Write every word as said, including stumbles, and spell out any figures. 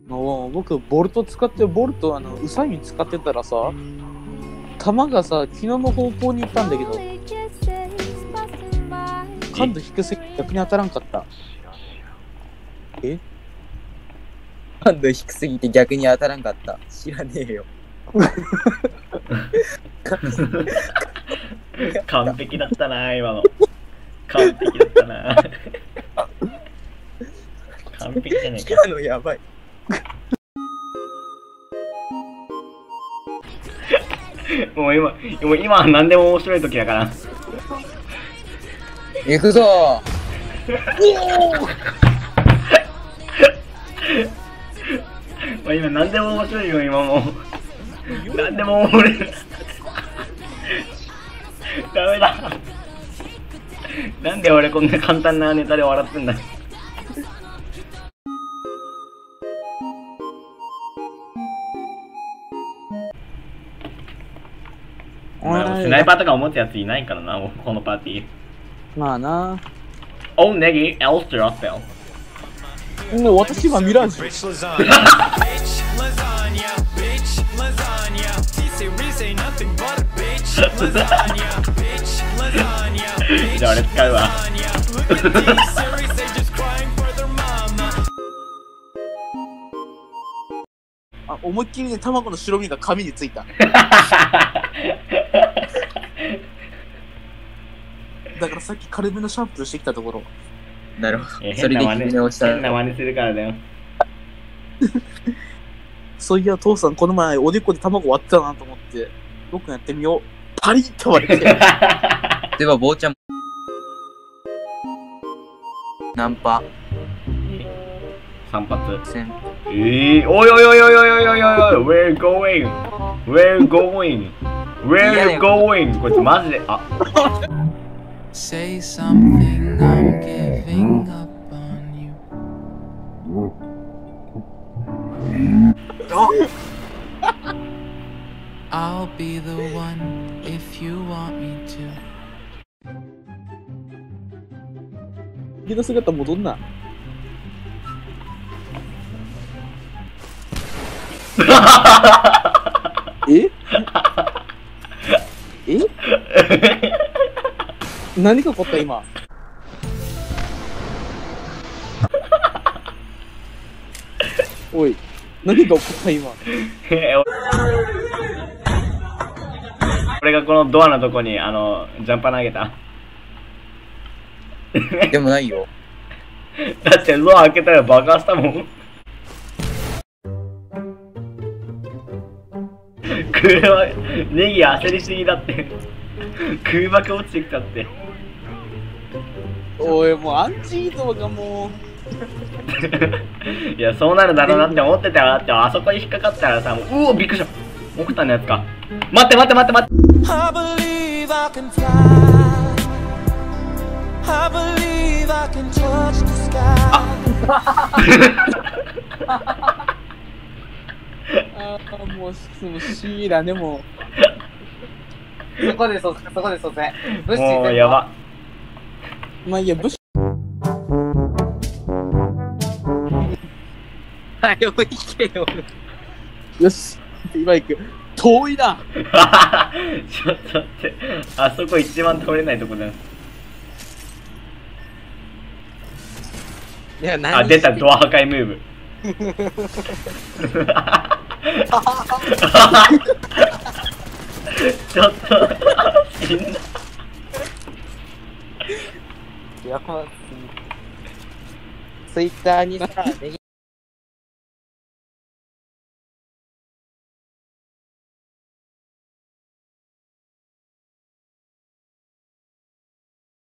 もう僕ボルト使ってボルトあのウサイン使ってたらさ、弾がさ昨日の方向に行ったんだけど感度低すぎて逆に当たらんかった。え感度低すぎて逆に当たらんかった。知らねえよ。 完璧だったな今の。完璧だったな。完璧じゃねえか。 今のやばい。 もう今、もう今は何でも面白い時だから。 行くぞー。今何でも面白いよ今もう。何でも面白い。ダメだ。なんで俺こんな簡単なネタで笑ってんだ。スナイパーとか持つやついないからな、このパーティー。 まあな。 おネギ、エルストラスペル。 もう私はミラージュ。 じゃあ俺使うわ。 あ、思いっきりね、卵の白身が髪についた。だからさっき軽めのシャンプーしてきたところ。 なるほど。それで変な真似した。 変な真似するからだよ。 そういや、父さん、この前おでこで卵割ってたなと思って、僕やってみよう。パリッと割れて。 では、坊ちゃん。ナンパ。 散髪。 先ええー、おいおいおいおいおいおいおいおい、Where going? Where going? Where going? こいつマジで、あ。 Say something, I'm giving up on you. I'll be the one if you want me to. 家の姿戻んな。ええ何が起こった今。おい、何が起こった今。 俺がこのドアのとこにあのジャンパー投げた。 でもないよ。 だってドア開けたら爆発したもん。車、ネギ焦りすぎだって。空爆落ちてきたって。 おい、もうアンチ移動がもう。いや、そうなるだろうなって思ってたら、だってあそこに引っかかったらさ、もう、うお、びっくりした。奥田のやつか。待って待って待って待って。I believe I can fly. I believe I can touch the sky. ああ、もう、もう、シーラね、もう。そこで、そ、そこで、そせ。ブッシー。 もう、やば。 まあ、いや、ブッシはよ、行けよ。 ー。よし、今行く。遠いな。 ちょっと待って。あそこ一番通れないとこだよ。 いや、何あ、出た、ドア破壊ムーブ。ちょっと死んだ。 やばすぎ。ツイッターにさ、ネギ